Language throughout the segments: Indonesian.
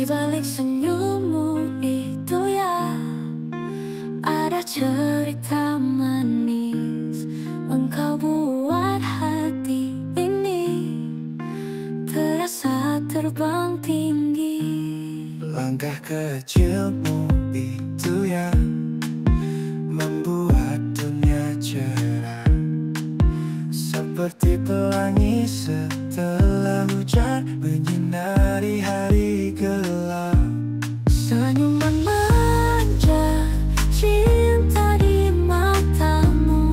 balik senyummu itu ya, ada cerita manis. Engkau buat hati ini terasa terbang tinggi. Langkah kecilmu itu yang membuat dunia cerah, seperti pelangi setelah hujan menyinari hari gelap. Senyuman manja, cinta di matamu,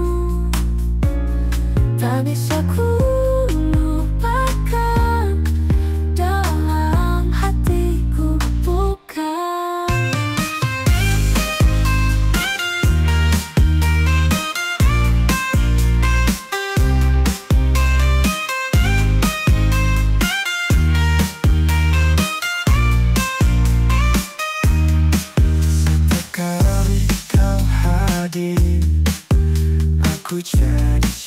tak bisa ku lupakan, dalam hatiku bukan. Kali kau hadir, aku jadi